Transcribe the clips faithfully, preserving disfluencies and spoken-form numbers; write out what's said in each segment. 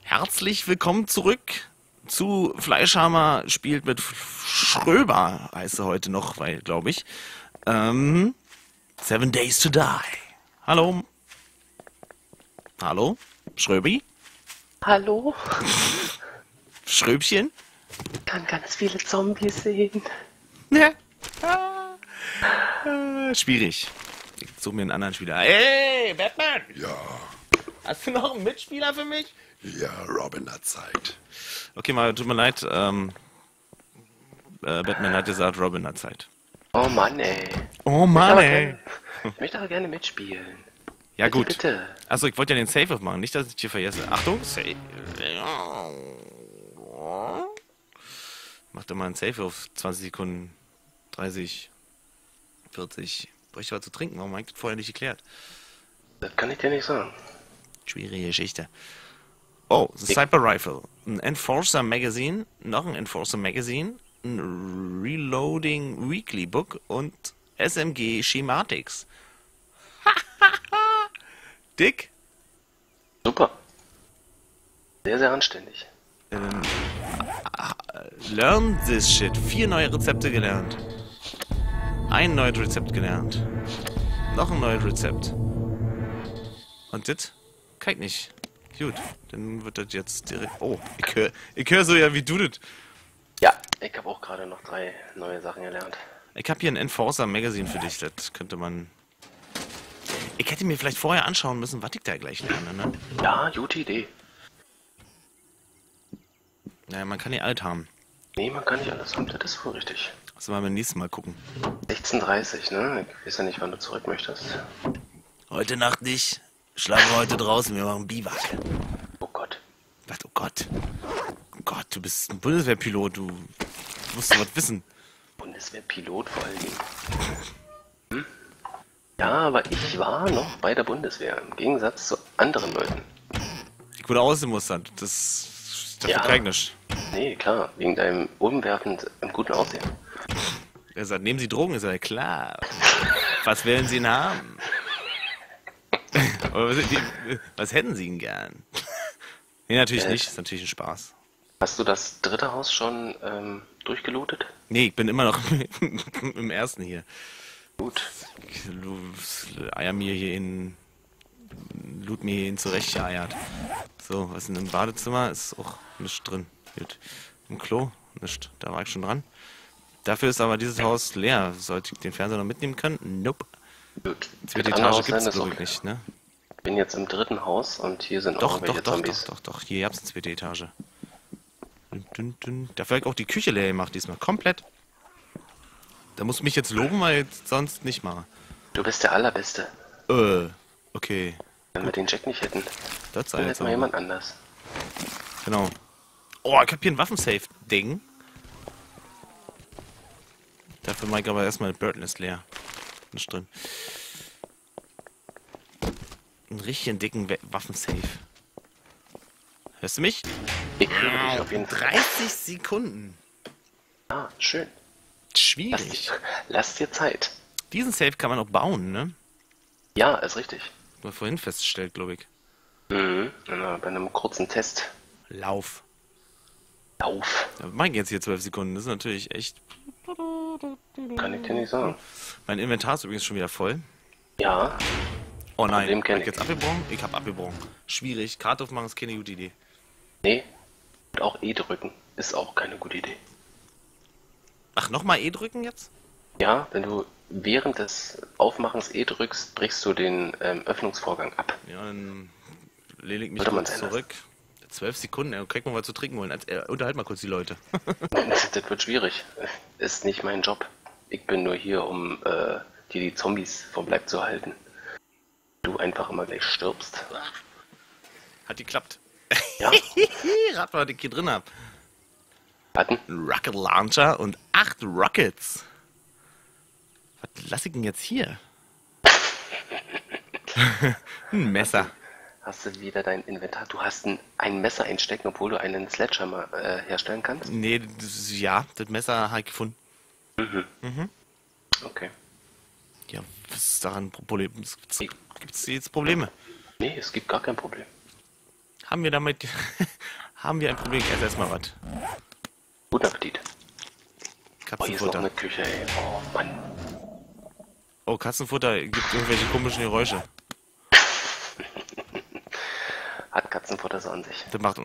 Herzlich willkommen zurück zu Fleischhammer spielt mit Schröber, heißt er heute noch, weil, glaube ich. Ähm, Seven Days to Die. Hallo. Hallo? Schröbi? Hallo? Schröbchen? Ich kann ganz viele Zombies sehen. Ja. Ah. Ah, schwierig. Ich suche mir einen anderen Spieler. Hey, Batman! Ja, Hast du noch einen Mitspieler für mich? ja, Robin hat Zeit. Okay, mal, tut mir leid. Ähm, äh, Batman hat gesagt, Robin hat Zeit. Oh Mann, ey. Oh Ich Mann, möchte aber ey. gerne- Ich möchte aber gerne mitspielen. Ja, Bitte, gut. bitte. Achso, ich wollte ja den Safe aufmachen, nicht, dass ich hier vergesse. Achtung, Safe. Mach doch mal einen Safe auf zwanzig Sekunden. dreißig, vierzig. Bräuchte was zu trinken, warum habe ich das vorher nicht geklärt? Das kann ich dir nicht sagen. Schwierige Geschichte. Oh, The Sniper Rifle. Ein Enforcer Magazine, noch ein Enforcer Magazine, ein Reloading Weekly Book und S M G Schematics. Dick? Super. Sehr, sehr anständig. Ähm, learn this shit. Vier neue Rezepte gelernt. Ein neues Rezept gelernt. Noch ein neues Rezept. Und das? Kann ich nicht. Gut, dann wird das jetzt direkt... Oh, ich höre ich hör so ja wie du das. Ja, ich habe auch gerade noch drei neue Sachen gelernt. Ich habe hier ein Enforcer Magazine für dich. Das könnte man... Ich hätte mir vielleicht vorher anschauen müssen, was ich da gleich lerne, ne? Ja, gute Idee. Naja, man kann ja alt haben. Nee, man kann nicht alles haben, das ist wohl richtig. Das werden wir beim nächsten Mal gucken. sechzehn Uhr dreißig, ne? Ich weiß ja nicht, wann du zurück möchtest. Heute Nacht nicht. Schlafen wir heute draußen, wir machen Biwak. Oh Gott. Was, oh Gott. Oh Gott, du bist ein Bundeswehrpilot, du musst was wissen. Bundeswehrpilot vor allen Dingen. Hm? Ja, aber ich war noch bei der Bundeswehr, im Gegensatz zu anderen Leuten. Ich wurde ausgemustert, das dafür Ja. kann ich nicht. Nee, klar, wegen deinem umwerfend im guten Aussehen. Er sagt, nehmen Sie Drogen? Ich sage, klar. Was wollen Sie denn haben? Aber was, die, was hätten Sie denn gern? Nee, natürlich Äh. nicht, ist natürlich ein Spaß. Hast du das dritte Haus schon ähm, durchgelootet? Nee, ich bin immer noch im ersten hier. Gut. Ich lu- eier mir hier in... Loot mir hier hin zurechtgeeiert. So, was ist denn im Badezimmer? Ist auch nichts drin. Gut. Im Klo? Nichts. Da war ich schon dran. Dafür ist aber dieses Haus leer. Sollte ich den Fernseher noch mitnehmen können? Nope. Gut. Zweite Das andere Etage Haus gibt es sein ist glaube ich okay. nicht, ne? Ich bin jetzt im dritten Haus und hier sind auch Doch, doch, irgendwelche doch, Zombies. doch, doch, doch. Hier gab's eine zweite Etage. Dün, dün, dün. Dafür habe ich auch die Küche leer gemacht diesmal. Komplett. Da musst du mich jetzt loben, weil ich sonst nicht mache. Du bist der Allerbeste. Äh, okay. Wenn wir den Jack nicht hätten, Das sei dann jetzt hätten wir aber. jemand anders. Genau. Oh, ich hab hier ein Waffensafe-Ding. Dafür mag ich aber erstmal, Burton ist leer. Nicht drin. Einen richtigen dicken We Waffensafe. Hörst du mich? Ich höre dich auf jeden Fall. dreißig Sekunden. Ah, schön. Lass, Schwierig. lass dir Zeit. Diesen Safe kann man auch bauen, ne? Ja, ist richtig. Haben wir vorhin festgestellt, glaube ich. Mhm. Na, bei einem kurzen Test. Lauf. Lauf. Da mach ich jetzt hier zwölf Sekunden. Das ist natürlich echt... Kann ich dir nicht sagen. Mein Inventar ist übrigens schon wieder voll. Ja, Oh nein, Problem kenn hab ich ich. jetzt abgebrochen? Ich hab abgebrochen. Schwierig. Karte aufmachen ist keine gute Idee. nee. Und auch E drücken ist auch keine gute Idee. Ach, nochmal E drücken jetzt? Ja, wenn du während des Aufmachens E drückst, brichst du den ähm, Öffnungsvorgang ab. Ja, dann lehne ich mich Sollte man kurz sein lassen. zurück. Zwölf Sekunden, ja, krieg mal was zu trinken holen. Als, äh, unterhalt mal kurz die Leute. Das, das wird schwierig. Ist nicht mein Job. Ich bin nur hier, um äh, dir die Zombies vom Leib zu halten. Du einfach immer gleich stirbst. Hat geklappt. Ja, Rat mal, was ich hier drin hab. warten. Ein Rocket Launcher und acht Rockets. Was lass ich denn jetzt hier? Ein Messer. Hast du wieder dein Inventar? Du hast ein, ein Messer einstecken, obwohl du einen Sledgehammer äh, herstellen kannst? Nee, das, ja, das Messer habe ich gefunden. Okay. Ja, was ist daran ein Problem? Gibt es jetzt Probleme? Nee, es gibt gar kein Problem. haben wir damit... haben wir ein Problem? Erst erstmal was. Guten Appetit. Oh, hier ist noch Katzenfutter. eine Küche, ey. Oh, Mann. Oh, Katzenfutter gibt irgendwelche komischen Geräusche. Hat Katzenfutter so an sich. Das macht...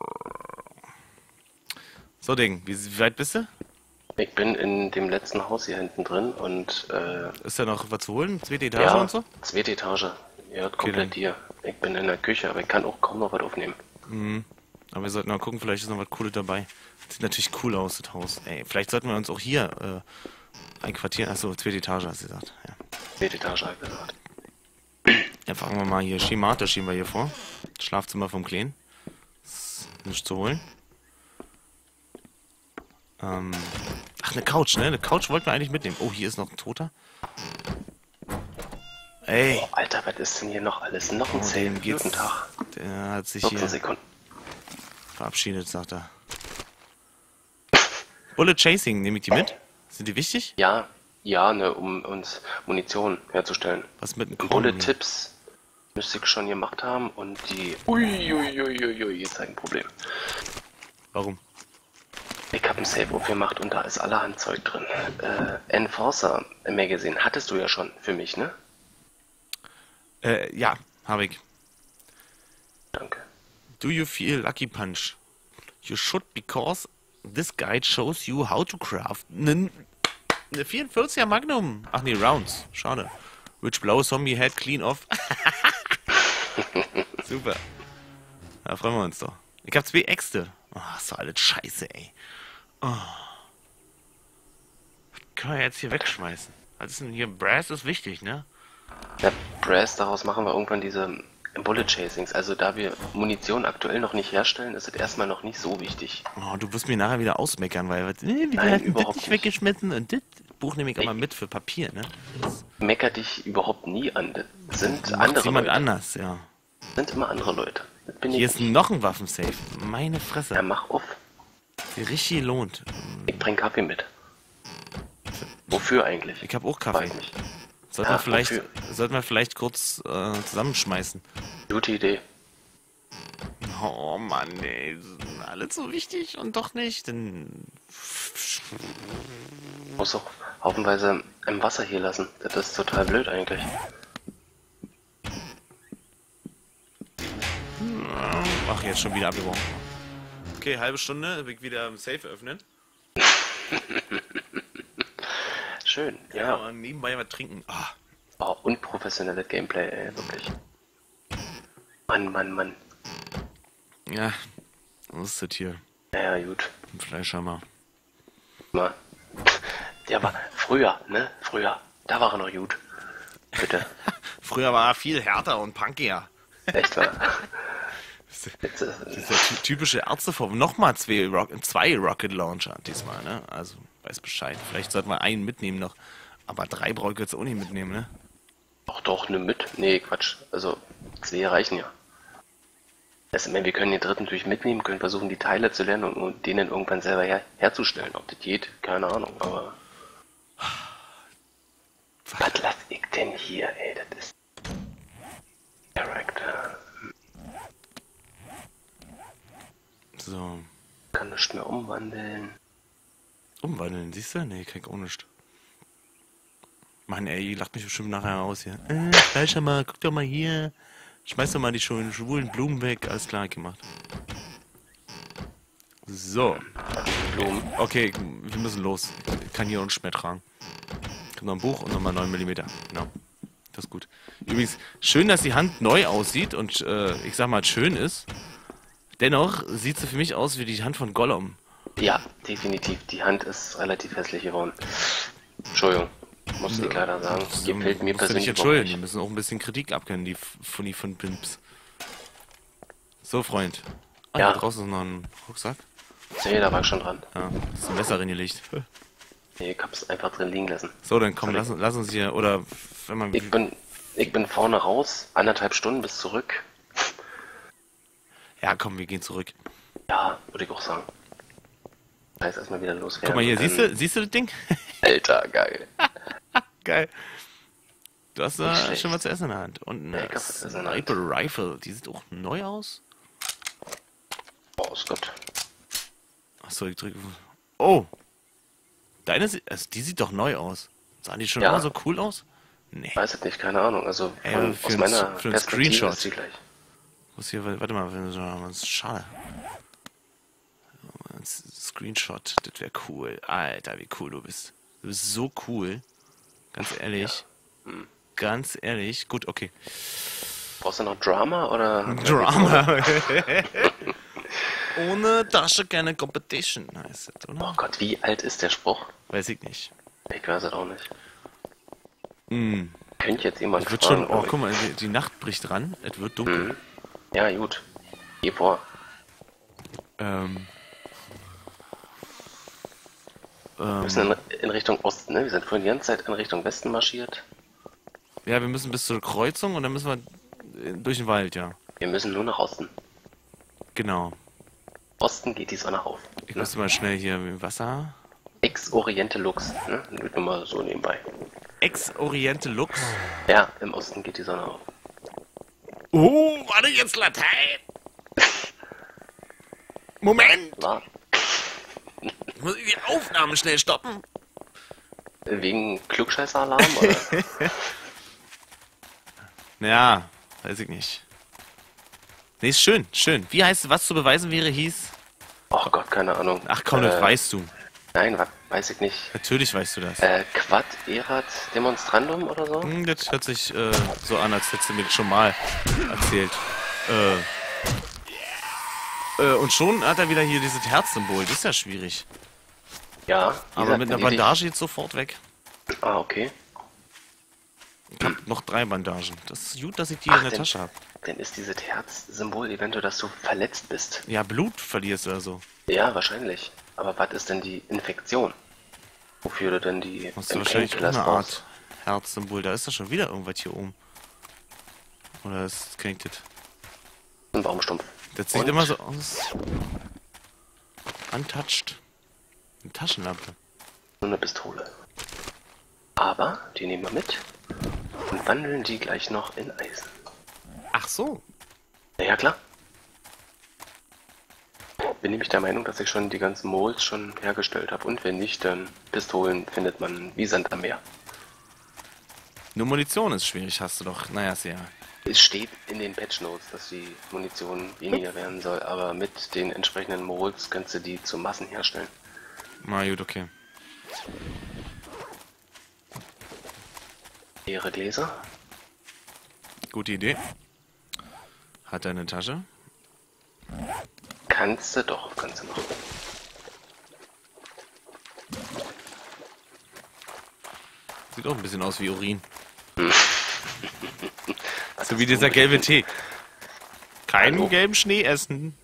So, Ding, wie, wie weit bist du? Ich bin in dem letzten Haus hier hinten drin und, äh, Ist da noch was zu holen? Zweite Etage ja, und so? zweite Etage. Ja, komplett dann. hier. Ich bin in der Küche, aber ich kann auch kaum noch was aufnehmen. Mhm. Aber wir sollten mal gucken, vielleicht ist noch was Cooles dabei. Sieht natürlich cool aus, das Haus. Ey, vielleicht sollten wir uns auch hier äh, einquartieren. Achso, zweite Etage, hast du gesagt. Ja. Zweite Etage, habe ich gesagt. Ja, fangen wir mal hier schematisch, schieben wir hier vor. Schlafzimmer vom Kleinen. Ist nichts zu holen. Ähm, ach, eine Couch, ne? Eine Couch wollten wir eigentlich mitnehmen. Oh, hier ist noch ein Toter. Ey, Oh, Alter, was ist denn hier noch alles? Noch ein oh, Safe. dem geht's. Guten Tag. Der hat sich vierzehn hier Sekunden. verabschiedet, sagt er. Bullet Chasing, nehme ich die mit? Sind die wichtig? Ja, ja, ne, um uns Munition herzustellen. Was mit einem Bullet Tips müsste ich schon gemacht haben und die... Uiuiuiui, jetzt ein Problem. Warum? Ich habe ein Save aufgemacht und da ist allerhand Zeug drin. Äh, Enforcer Magazine hattest du ja schon für mich, ne? Äh, ja, habe ich. Danke. Do you feel Lucky Punch? You should, because this guide shows you how to craft einen eine vierundvierziger Magnum. Ach nee, Rounds. Schade. Which blow zombie head clean off. Super. Da freuen wir uns doch. Ich habe zwei Äxte. Oh, ist doch alles scheiße, ey. Oh. Was können wir jetzt hier wegschmeißen? Was ist denn hier? Brass ist wichtig, ne? Ja, Brass, daraus machen wir irgendwann diese Bullet Chasings. Also da wir Munition aktuell noch nicht herstellen, ist es erstmal noch nicht so wichtig. Oh, du wirst mir nachher wieder ausmeckern, weil was, nee, wir Nein, hatten das überhaupt nicht nicht. weggeschmissen und das Buch nehme ich Nee. immer mit für Papier, ne? Das Mecker dich überhaupt nie an. Das sind macht andere jemand Leute. anders, ja. Das sind immer andere Leute. Das bin Hier ich ist nicht. noch ein Waffensafe. Meine Fresse. Ja, mach auf. Die richtig lohnt. Ich bring Kaffee mit. Wofür eigentlich? Ich habe auch Kaffee. Weiß nicht. Sollten, Ja, wir vielleicht, wofür? sollten wir vielleicht kurz äh, zusammenschmeißen. Gute Idee. Oh Mann, ey. Sind alles so wichtig und doch nicht. Denn Muss auch haufenweise im Wasser hier lassen. Das ist total blöd eigentlich. ach, jetzt schon wieder abgebrochen. Okay, halbe Stunde, will ich wieder im Safe öffnen. Schön, Ja, ja. und nebenbei was trinken. Ah. Oh, unprofessionelles Gameplay, ey, wirklich. Mann, Mann, Mann. Ja, was ist das hier? Ja, ja, gut. Ein Fleischhammer. Mal. Der war früher, ne? Früher. Da war er noch gut. Bitte. Früher war er viel härter und punkier. Echt wahr? Jetzt, äh, Das ist der ty- typische Ärzteform. Nochmal zwei, Rock zwei Rocket Launcher diesmal, ne? Also, weiß Bescheid. Vielleicht sollten wir einen mitnehmen noch. Aber drei brauche ich jetzt auch nicht mitnehmen, ne? Doch, doch, ne mit. Nee, Quatsch. Also, zwei reichen ja. Also, ich meine, wir können den dritten natürlich mitnehmen, können versuchen, die Teile zu lernen und, und den dann irgendwann selber her herzustellen. Ob das geht, keine Ahnung, aber. Was lass ich denn hier, ey? Das ist. Charakter. So. Kann nicht mehr umwandeln. Umwandeln, siehst du? Nee, krieg auch nicht. Mann, ey, ihr lacht mich bestimmt nachher aus hier. Äh, Fleischhammer, guck doch mal hier. Schmeiß doch mal die schönen schwulen Blumen weg. Alles klar gemacht. So. Blumen. Okay, wir müssen los. Ich kann hier uns nicht mehr tragen. Ich hab noch ein Buch und nochmal neun Millimeter. Genau. Das ist gut. Übrigens, schön, dass die Hand neu aussieht und äh, ich sag mal schön ist. Dennoch sieht sie für mich aus wie die Hand von Gollum. Ja, definitiv. Die Hand ist relativ hässlich geworden. Entschuldigung, muss ich leider sagen. So, Gefällt mir musst du dich persönlich überhaupt entschuldigen. Die nicht. müssen auch ein bisschen Kritik abkönnen, die Funny von Pimps. So, Freund. Ah, Ja. da draußen ist noch ein Rucksack. Nee, da war ich schon dran. Ja, ist ein Messer reingelegt. Nee, ich hab's einfach drin liegen lassen. So, dann komm, lass, lass uns hier, oder wenn man... Ich bin, ich bin vorne raus, anderthalb Stunden bis zurück. Ja, komm, wir gehen zurück. Ja, würde ich auch sagen. Da ist erstmal wieder los. Guck mal hier, siehst du, siehst du das Ding? Alter, geil. Geil. Du hast da Nicht schlecht. schon was zu essen in der Hand. Und Ja, eine ich hab was zu essen in der Hand. Sniper Rifle, die sieht auch neu aus. Aus Gott. Achso, ich drücke. Oh! Deine, sie- also die sieht doch neu aus. Sahen die schon Ja. immer so cool aus? Nee. Weiß es nicht, keine Ahnung. Also Ey, von, für aus ein- meiner für ein Perspektive Screenshot. ist sie gleich. Was hier, warte mal, das ist schade. Screenshot, das wäre cool. Alter, wie cool du bist. Du bist so cool. Ganz ehrlich. Hm. Ganz ehrlich. Gut, okay. Brauchst du noch Drama oder? Drama. Ohne Tasche keine Competition, heißt das, Oh oder? Gott, wie alt ist der Spruch? Weiß ich nicht. Ich weiß es auch nicht. Hm. Könnte jetzt jemand Es wird fragen, schon, oh, glaub ich. guck mal, die, die Nacht bricht ran. Es wird dunkel. Mhm. Ja, gut. Geh vor. Ähm. Wir Ähm, müssen in, in Richtung Osten, ne? Wir sind vorhin die ganze Zeit in Richtung Westen marschiert. ja, wir müssen bis zur Kreuzung und dann müssen wir äh, durch den Wald, ja. Wir müssen nur nach Osten. Genau. Osten geht die Sonne auf. Ich Ne? müsste mal schnell hier im Wasser. Ex Oriente Lux, ne? Nur mal so nebenbei. Ex-Oriente Lux. Ja, im Osten geht die Sonne auf. Oh, warte jetzt Latein. Moment, War muss ich die Aufnahmen schnell stoppen? wegen Klugscheißer-Alarm, oder? Ja, weiß ich nicht. Nee, ist schön, schön. Wie heißt, was zu beweisen wäre, hieß? Oh Gott, keine Ahnung. Ach komm, das Äh, weißt du. Nein, wa- weiß ich nicht. Natürlich weißt du das. Äh, Quad Erat Demonstrandum oder so? Hm, das hört sich äh, so an, als hättest du mir das schon mal erzählt. Äh, äh, und schon hat er wieder hier dieses Herzsymbol. Das ist ja schwierig. Ja. wie Aber gesagt, mit einer wenn die dich- Bandage jetzt sofort weg. Ah, okay. Ich hab noch drei Bandagen. Das ist gut, dass ich die Ach, in der denn- Tasche habe. Dann ist dieses Herzsymbol eventuell, dass du verletzt bist. Ja, Blut verlierst oder so. Ja, wahrscheinlich. Aber was ist denn die Infektion? Wofür du denn die Hast du im wahrscheinlich auch Painkillers eine brauchst? Art Herzsymbol. Da ist doch schon wieder irgendwas hier oben. Oder ist connected? Ein Baumstumpf. Das sieht Und? immer so aus. Untouched. Eine Taschenlampe. So eine Pistole. Aber die nehmen wir mit und wandeln die gleich noch in Eisen. Ach so. Ja, ja klar. Bin nämlich der Meinung, dass ich schon die ganzen Molds schon hergestellt habe. Und wenn nicht, dann Pistolen findet man wie Sand am Meer. Nur Munition ist schwierig, hast du doch. Naja, sehr. Es steht in den Patch Notes, dass die Munition weniger werden soll, aber mit den entsprechenden Molds kannst du die zu Massen herstellen. Na gut, okay. Leere Gläser. Gute Idee. Hat er eine Tasche? Kannst du doch, kannst du noch. Sieht auch ein bisschen aus wie Urin. Was So hast wie du dieser mit? gelbe Tee. Keinen Hallo? gelben Schnee essen.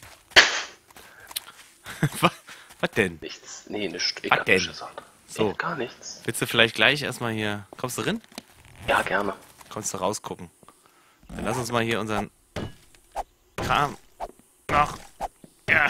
was, was denn? Nichts. Nee, nichts. Ich Was hab denn? nichts gesagt. So. Nee, gar nichts. Willst du vielleicht gleich erstmal hier... Kommst du rein? Ja, gerne. Kommst du rausgucken. Dann lass uns mal hier unseren Kram noch... Ja.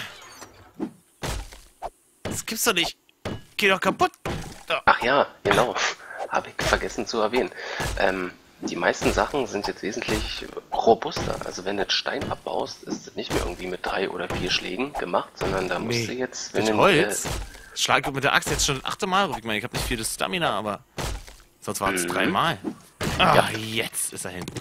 Das gibt's doch nicht. Geh doch kaputt. Da. Ach ja, genau. Habe ich vergessen zu erwähnen. Ähm, die meisten Sachen sind jetzt wesentlich robuster. Also wenn du jetzt Stein abbaust, ist das nicht mehr irgendwie mit drei oder vier Schlägen gemacht, sondern da musst Nee. du jetzt... Mit du- Holz? Äh, Schlag mit der Axt jetzt schon das achte Mal. Ich meine, ich habe nicht viel das Stamina, aber... Sonst war es Mhm. dreimal. Ah, Ja. jetzt ist er hin.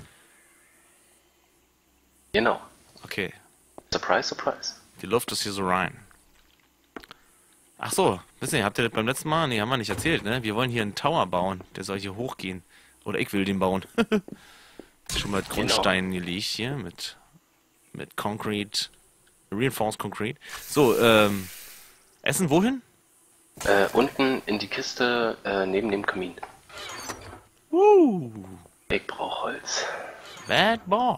genau. Okay. Surprise, surprise. Die Luft ist hier so rein. Ach so, wisst ihr, habt ihr das beim letzten Mal? Nee, haben wir nicht erzählt, ne? Wir wollen hier einen Tower bauen. Der soll hier hochgehen. Oder ich will den bauen. Schon mal Grundstein gelegt hier mit, mit Concrete. Reinforced Concrete. So, ähm, Essen wohin? Äh, unten in die Kiste äh, neben dem Kamin. Uh, Ich brauche Holz. bad boy.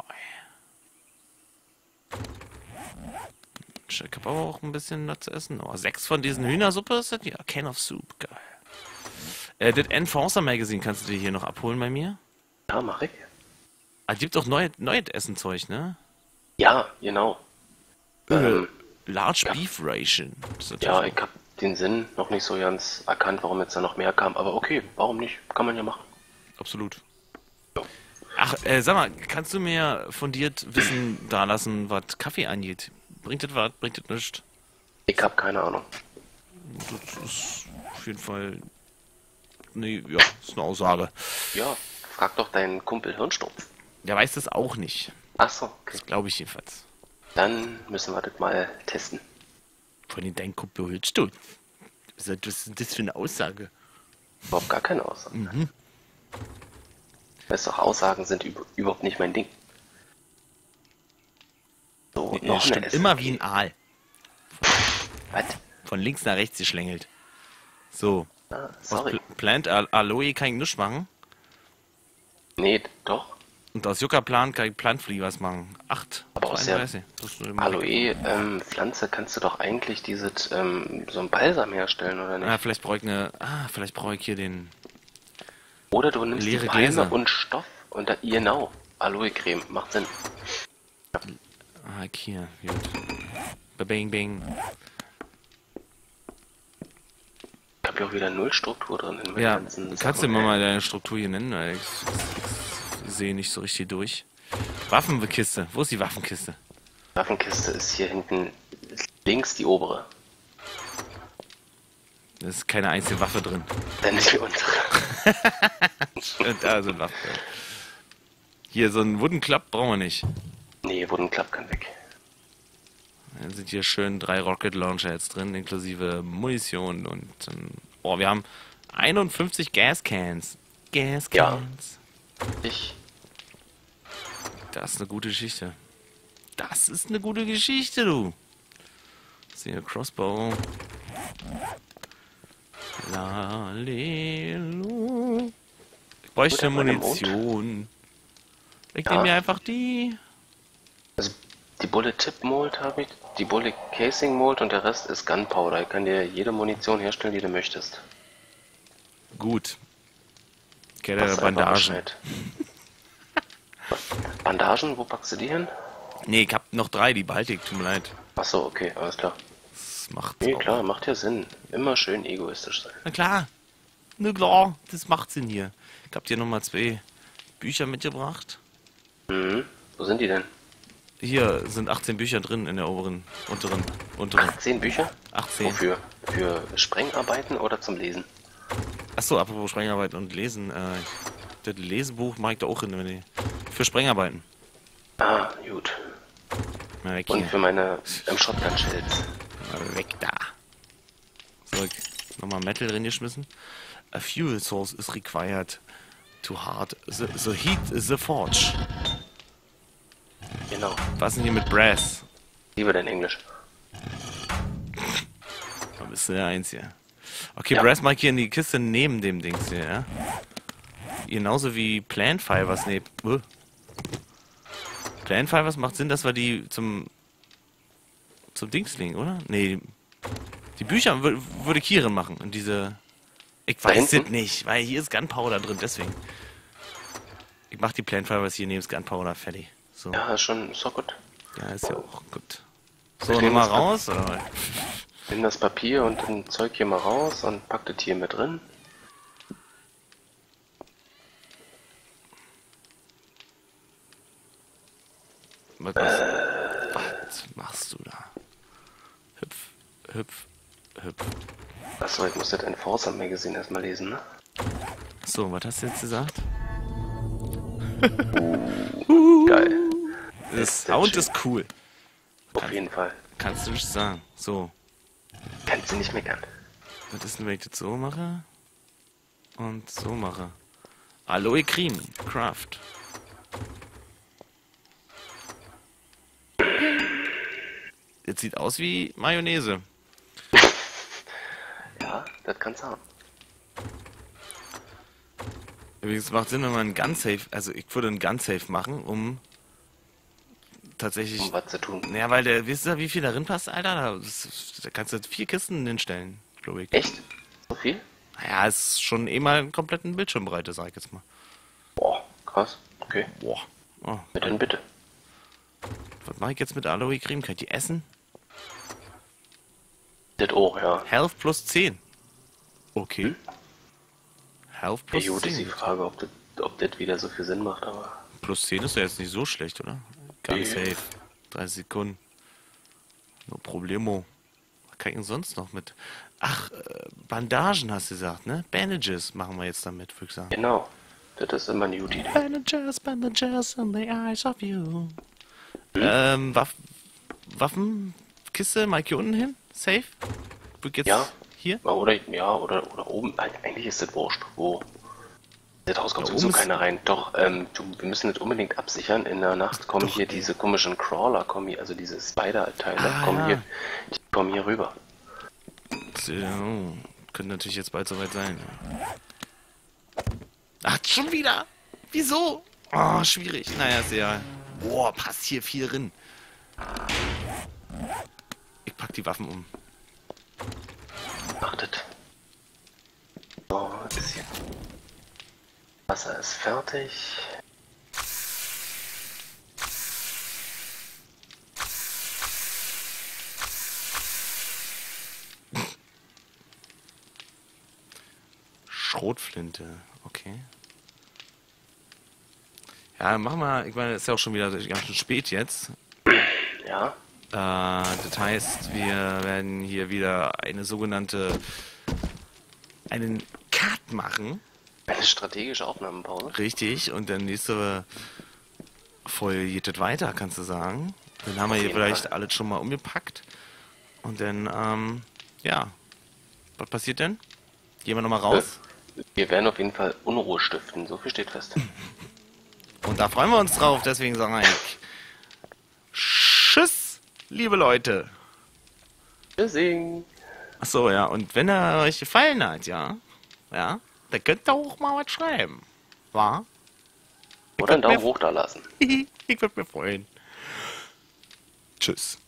Ich habe aber auch ein bisschen was zu essen. Oh, sechs von diesen Hühnersuppe ist das? Ja, Can of Soup, geil. Äh, das Enforcer Magazine kannst du dir hier noch abholen bei mir? Ja, mach ich. Ah, gibt auch neues neue Essenzeug, ne? Ja, genau. Ähm, Large ja. Beef Ration. Das ist natürlich ja, auch- ich habe den Sinn noch nicht so ganz erkannt, warum jetzt da noch mehr kam. Aber okay, warum nicht? Kann man ja machen. Absolut. Ja. Ach, äh, sag mal, kannst du mir fundiert Wissen dalassen, was Kaffee angeht? Bringt das was? Bringt das nichts? Ich hab keine Ahnung. Das ist auf jeden Fall... Nee, ja, ist eine Aussage. Ja, frag doch deinen Kumpel Hirnstumpf. Der weiß das auch nicht. Ach so, okay. Das glaube ich jedenfalls. Dann müssen wir das mal testen. Von den deinen Kumpel Hildstuhl. Was ist denn das für eine Aussage? Überhaupt gar keine Aussage. Mhm. Weißt du, Aussagen sind üb überhaupt nicht mein Ding. So, Nee, noch stimmt eine immer S M G. wie ein Aal. Was? Von links nach rechts geschlängelt. So. Ah, Aus sorry. Pl Plant Al Aloe kann ich nichts machen. Nee, doch. Und aus Yucca-Plan kann ich Plantflieh was machen. acht. Aber aus der zweiunddreißig. Das ist nur immer- Aloe-Pflanze kannst du doch eigentlich dieses, ähm, so ein Balsam herstellen, oder nicht? Ah, vielleicht brauche ich eine. Ah, vielleicht brauche ich hier den. Oder du nimmst leere die Palme Gläser. und Stoff und da, genau, Aloe-Creme, macht Sinn. Ah, hier. Gut. Bing, bing. Ich habe ja auch wieder null Struktur drin in meinen Ja, ganzen kannst du Sachen. mir mal deine Struktur hier nennen? Weil ich, ich sehe nicht so richtig durch. Waffenkiste. Wo ist die Waffenkiste? Waffenkiste ist hier hinten links die obere. Da ist keine einzige Waffe drin. Dann ist die untere. Und da sind Waffen drin. Hier, so einen Wooden Club brauchen wir nicht. Nee, Wooden Club kann weg. Dann sind hier schön drei Rocket Launcher jetzt drin, inklusive Munition und ähm, oh, wir haben einundfünfzig Gascans. Gascans. Ich. Das ist eine gute Geschichte. Das ist eine gute Geschichte, du. Hier Crossbow. Lalelu. Ich bräuchte Gut, aber der Munition. Ich Ja. nehme mir einfach die. Also die Bullet Tip Mold habe ich, die Bullet Casing Mold und der Rest ist Gunpowder. Ich kann dir jede Munition herstellen, die du möchtest. Gut. Kette Sagst einfach Bandagen. Bescheid. Bandagen, wo packst du die hin? Nee, ich hab noch drei, die behalte ich, tut mir leid. Achso, okay, alles klar. Das macht Nee, auch. klar, macht ja Sinn. Immer schön egoistisch sein. Na klar. Na klar, das macht Sinn hier. Ich hab dir nochmal zwei Bücher mitgebracht. Mhm. Wo sind die denn? Hier sind achtzehn Bücher drin in der oberen, unteren, unteren. Zehn Bücher? achtzehn. Wofür? Für Sprengarbeiten oder zum Lesen? Achso, apropos Sprengarbeit und Lesen. Äh, das Lesebuch mache ich da auch hin. Wenn ich, für Sprengarbeiten. Ah, gut. Mal weg Und hier. für meine ähm, Shotgun-Shells. Mal weg da. So, nochmal Metal drin geschmissen. A fuel source is required to hard the, the heat the forge. Genau. Was ist denn hier mit Brass? Lieber dein Englisch. Da bist du der Einzige. Okay, Ja. Brass mag hier in die Kiste neben dem Dings hier, ja? Genauso wie Plant Fibers neben. Uh. Plant Fibers macht Sinn, dass wir die zum. zum Dings legen, oder? Nee. Die Bücher wür- würde ich hierin machen. Und diese. Ich Da weiß es hinten? nicht, weil hier ist Gunpowder drin, deswegen. Ich mach die Plant Fibers hier neben das Gunpowder fertig. So. Ja, Ja, ist schon, ist doch gut. ist ja auch gut. Wir So, nehmen nochmal das mal. raus, oder? Nimm das Papier und das Zeug hier mal raus und pack das hier mit drin. Was, was machst du da? Hüpf, hüpf, hüpf. Achso, ich muss das Enforcer Magazine erstmal lesen, ne? So, was hast du jetzt gesagt? Geil. Das Ist der Sound Shit. ist cool. Auf jeden Fall. Kannst du nicht sagen. So, Kannst du nicht meckern. was ist denn, wenn ich das so mache? Und so mache. Aloe Cream, Craft. Jetzt sieht aus wie Mayonnaise. Ja, das kann's haben. Übrigens macht Sinn, wenn man einen Gun-Safe, also ich würde einen Gun-Safe machen, um tatsächlich... Um was zu tun. Naja, weil der, wisst ihr, wie viel darin passt, Alter? Da, das, da kannst du vier Kisten hinstellen, glaube ich. Echt? So viel? Naja, ist schon eh mal einen kompletten Bildschirmbreite, sag ich jetzt mal. Boah, krass. Okay. Boah. Oh, Ja, dann bitte. was mache ich jetzt mit Aloe Creme? Kann ich die essen? Das auch, ja. Health plus zehn. Okay. Hm? Health Ja, plus gut, ist die zehn. Frage, ob das, ob das wieder so viel Sinn macht, aber. Plus zehn ist ja jetzt nicht so schlecht, oder? Gun Nee. safe. dreißig Sekunden. No problemo. Was kann ich denn sonst noch mit? Ach, äh, Bandagen hast du gesagt, ne? Bandages machen wir jetzt damit, würde ich sagen. Genau. Das ist immer eine gute Idee. Bandages, bandages in the eyes of you. Ähm, Waff Waffenkiste, mal hier unten hin? Safe? Wird jetzt Ja. hier? Oder, ja, oder, oder oben. Eigentlich ist das wurscht. Wo? Das Haus kommt Ja, sowieso oben ist- keiner rein. Doch, ähm, du, wir müssen das unbedingt absichern. In der Nacht kommen Doch, hier ey. diese komischen Crawler, kommen hier, also diese Spider-Teile, Ah, kommen ja. hier, die kommen hier rüber. Ja, könnte natürlich jetzt bald soweit sein. Ach, schon wieder? Wieso? Oh, schwierig. Naja, sehr. Boah, passt hier viel drin. Ich pack die Waffen um. Achtet. So, ein bisschen. Wasser ist fertig. Schrotflinte, okay. Ja, machen wir. Ich meine, es ist ja auch schon wieder ganz schön spät jetzt. Ja, Äh, das heißt, wir werden hier wieder eine sogenannte, einen Cut machen, eine strategische Aufnahmepause. richtig, und dann nächste Folge geht das weiter, kannst du sagen. Dann haben wir Auf hier jeden vielleicht Fall. alles schon mal umgepackt. Und dann, ähm, ja, was passiert denn? Gehen wir nochmal raus? Wir werden auf jeden Fall Unruhe stiften, so viel steht fest. Und da freuen wir uns drauf, deswegen sagen wir Tschüss, liebe Leute. Tschüssing. Achso, ja, und wenn er euch gefallen hat, ja, ja, dann könnt ihr auch mal was schreiben. Wa? Oder einen würd mir Daumen hoch da lassen. Ich würde mir freuen. Tschüss.